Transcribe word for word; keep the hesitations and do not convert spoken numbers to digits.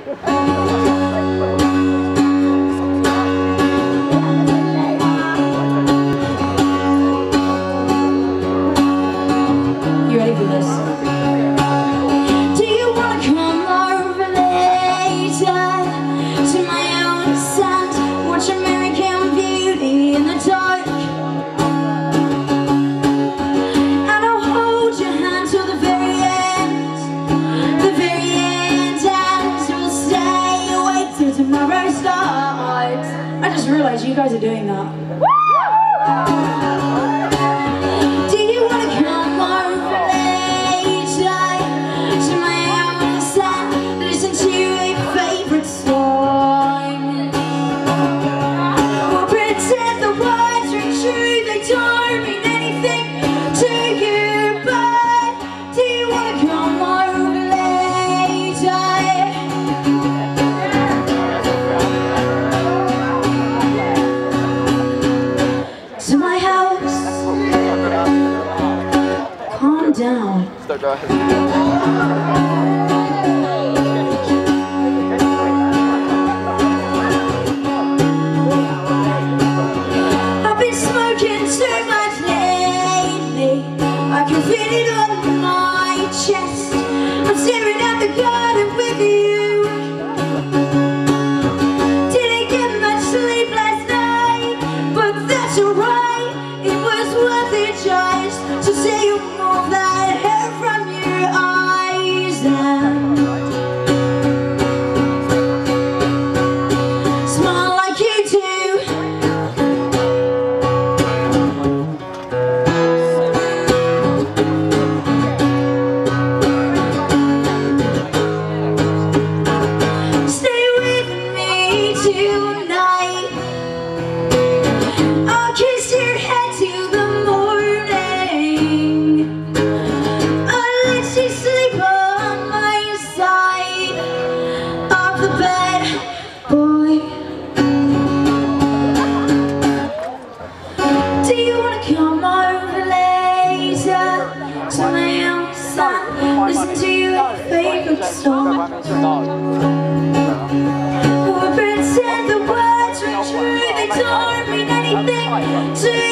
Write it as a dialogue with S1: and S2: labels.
S1: You ready for this? Do you want to come over later to my own sand, watch American Beauty in the dark, and I'll hold your hand till the very end, the very end, and we'll stay awake till tomorrow starts. I just realized you guys are doing that. Do you want to come over later to my own sand, listen to a favorite song? We'll pretend the words are true, they don't mean anything to you, but do you want to come over later to my house? Calm down. I've been smoking too much lately, I can feel it on my chest. I'm staring at the garden with you. Didn't get much sleep last night, but that's alright. It was worth it just to see you move that hair from your eyes and smile like you do. Stay with me tonight. I'll kiss your head till the morning. I'll let you sleep on my side of the bed, boy. Do you want to come over later to my own sand, listen to your favorite song? We'll pretend the words are true, they don't mean anything to